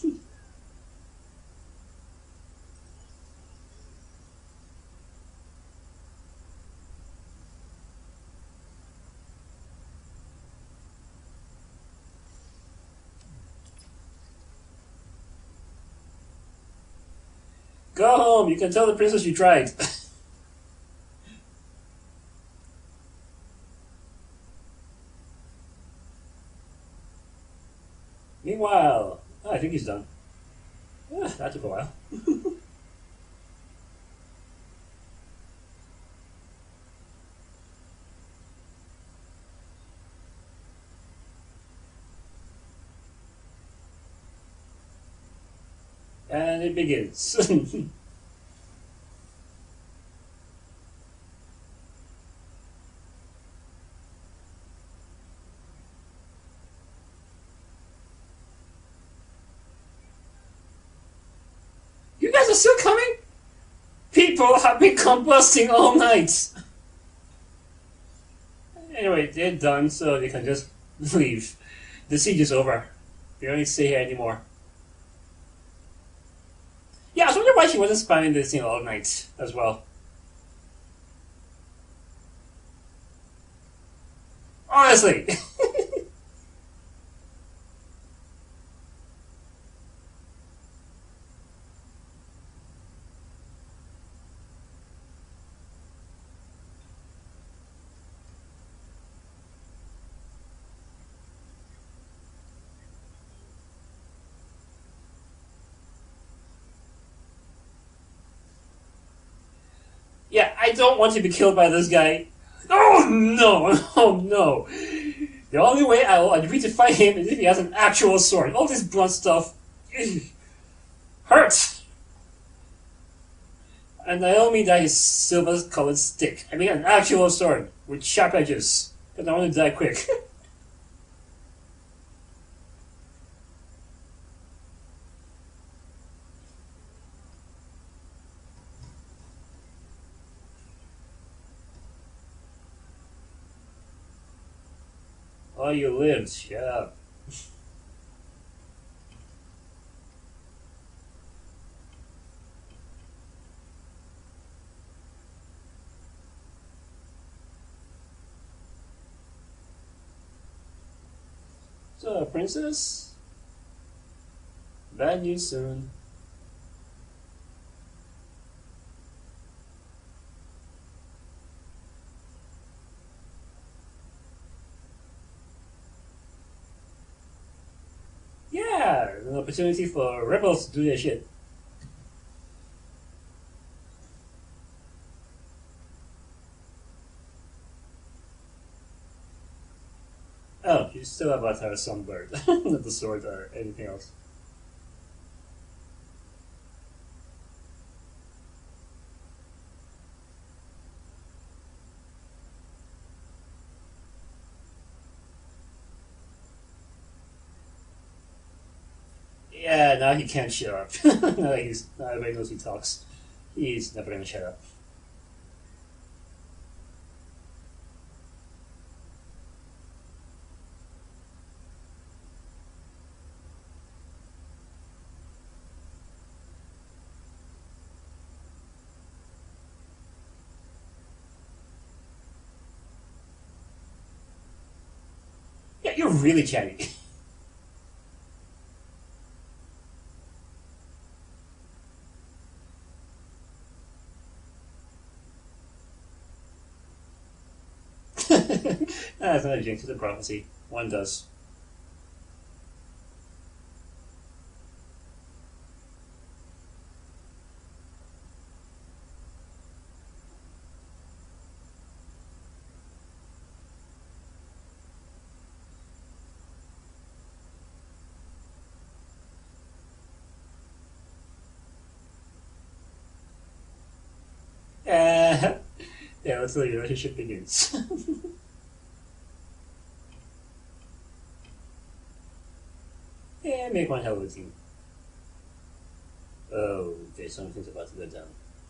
S1: Go home. You can tell the princess you tried. Meanwhile, oh, I think he's done. That took a while. And it begins. You guys are still coming? People have been combusting all night. Anyway, they're done, so they can just leave. The siege is over. They don't need to stay here anymore. Yeah, I was wondering why she wasn't spamming this thing all night as well. Honestly. Yeah, I don't want to be killed by this guy. Oh no! Oh no! The only way I will agree to fight him is if he has an actual sword. All this blunt stuff hurts. And I don't mean that his silver-colored stick. I mean an actual sword with sharp edges. Because I want to die quick. Oh, you lived. Shut up. So, princess? Bad news soon. Yeah, an opportunity for rebels to do their shit. Oh, you still have about her songbird, not the sword or anything else. Yeah, now he can't shut up. Now everybody knows he talks. He's never gonna shut up. Yeah, you're really chatty. That's not a jinx, it's a prophecy. One does. Yeah, that's the relationship begins. Yeah, make one hell of a team. Oh, okay, something's about to go down.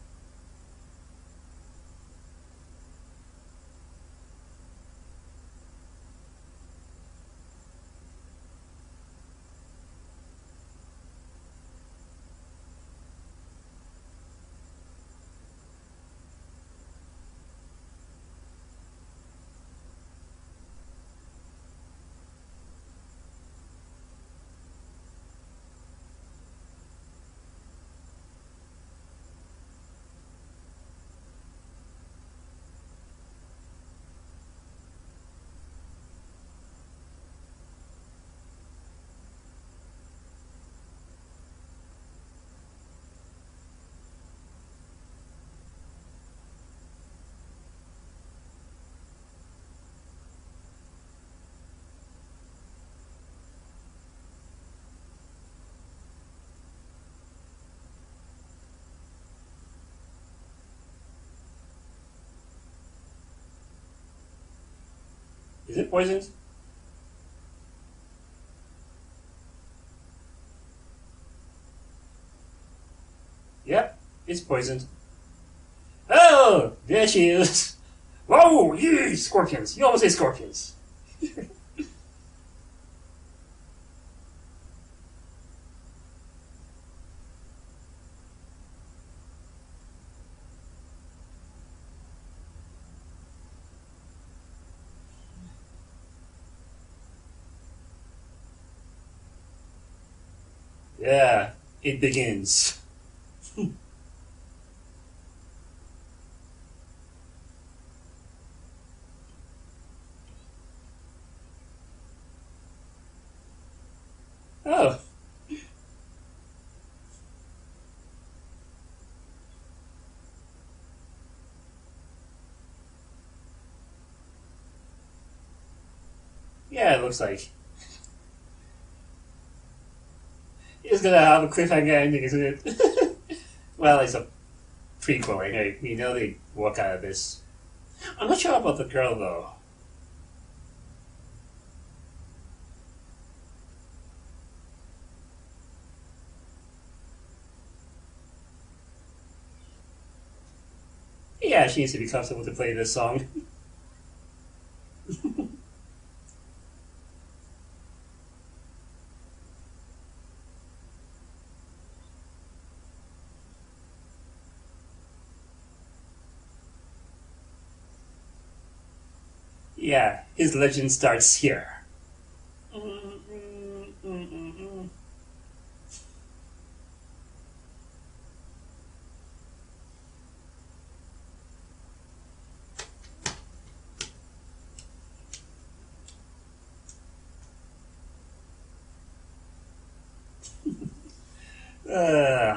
S1: Is it poisoned? Yep, it's poisoned. Oh, there she is. Whoa, yee, scorpions. You almost say scorpions. Yeah, it begins. Oh, yeah, it looks like. It's gonna have a cliffhanger ending, isn't it? Well, it's a prequel, anyway. We know they walk out of this. I'm not sure about the girl, though. Yeah, she needs to be comfortable to play this song. Yeah, his legend starts here. Uh,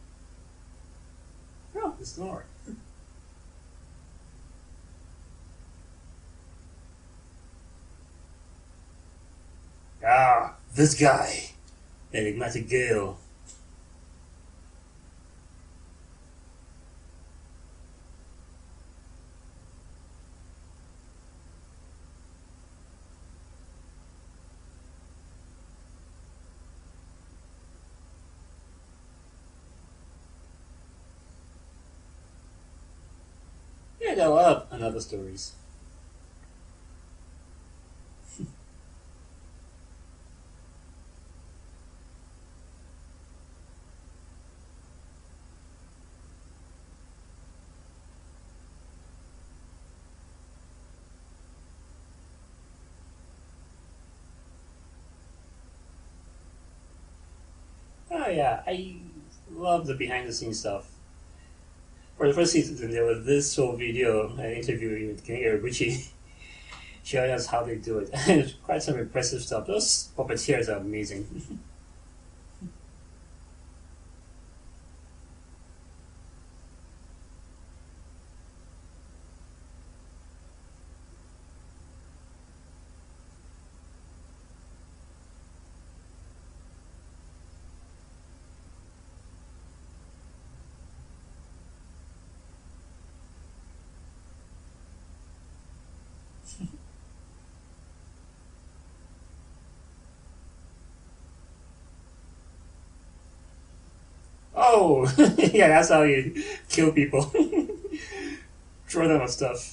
S1: oh, the snore. This guy, the enigmatic Gale. Yeah, there are a lot of another stories. Oh yeah, I love the behind the scenes stuff. For the first season, there was this whole video, an interview with Kenny Iguchi, showing us how they do it. And it's quite some impressive stuff. Those puppeteers are amazing. Oh, yeah, that's how you kill people. Throw them on stuff.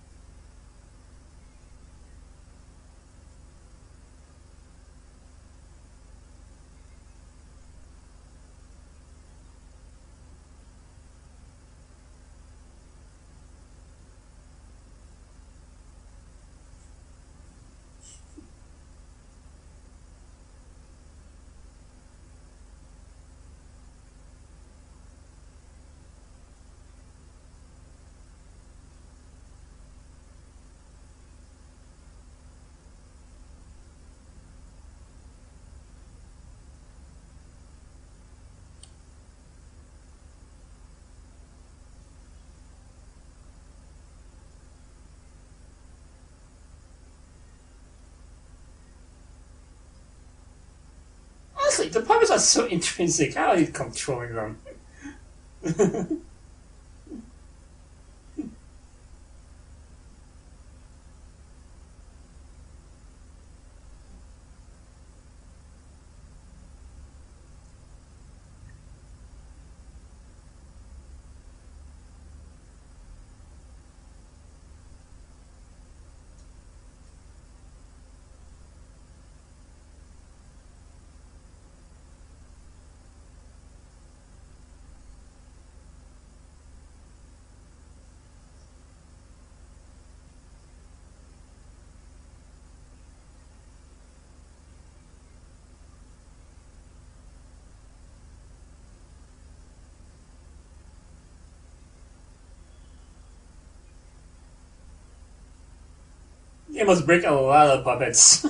S1: Honestly, the puppets are so intrinsic. How are you controlling them? They must break a lot of puppets.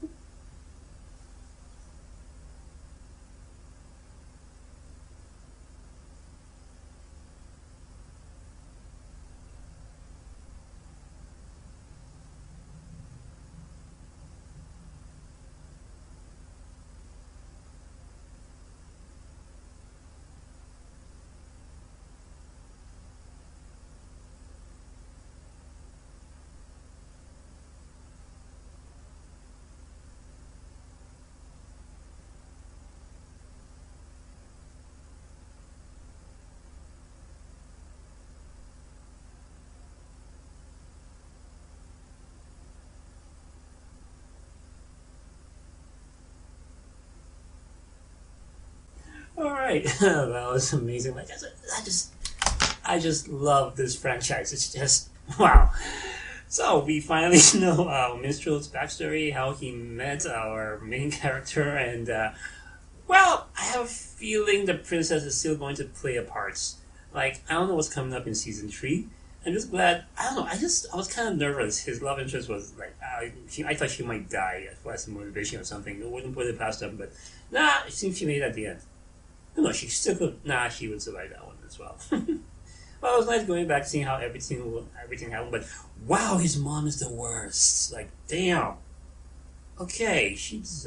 S1: All right, that was amazing. Like I just love this franchise. It's just wow. So we finally know Minstrel's backstory, how he met our main character, and well, I have a feeling the princess is still going to play a part. Like I don't know what's coming up in season three. I'm just glad. I don't know. I was kind of nervous. His love interest was like I thought she might die as a motivation or something. I wouldn't put it past them, but nah, it seems she made it at the end. No, she still could. Nah, she would survive that one as well. Well, it was nice going back, seeing how everything happened. But wow, his mom is the worst. Like, damn. Okay, she deserved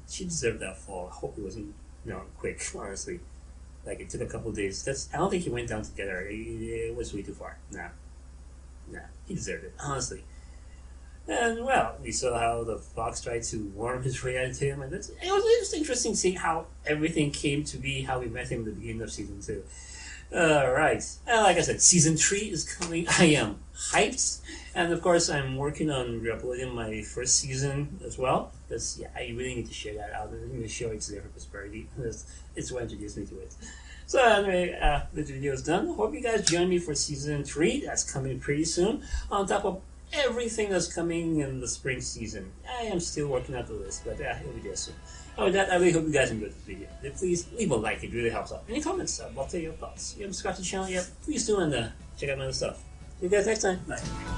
S1: she deserved that fall. I hope it wasn't, quick, honestly. Like, it took a couple of days. I don't think he went down together. It was way too far. Nah. He deserved it, honestly. And, well, we saw how the fox tried to worm his way into him, and it was interesting seeing how everything came to be, how we met him at the beginning of Season 2. Alright, and like I said, Season 3 is coming. I am hyped, and of course I'm working on re-uploading my first season as well, because, yeah, I really need to share that out, and the show it's there for prosperity. It's what introduced me to it. So anyway, the video is done. Hope you guys join me for Season 3, that's coming pretty soon, on top of everything that's coming in the spring season. I am still working out the list, but it'll be there soon. With that, I really hope you guys enjoyed this video. Please leave a like, it really helps out. Any comments? I'd love to hear your thoughts. If you haven't subscribed to the channel yet, please do, and check out my other stuff. See you guys next time. Bye.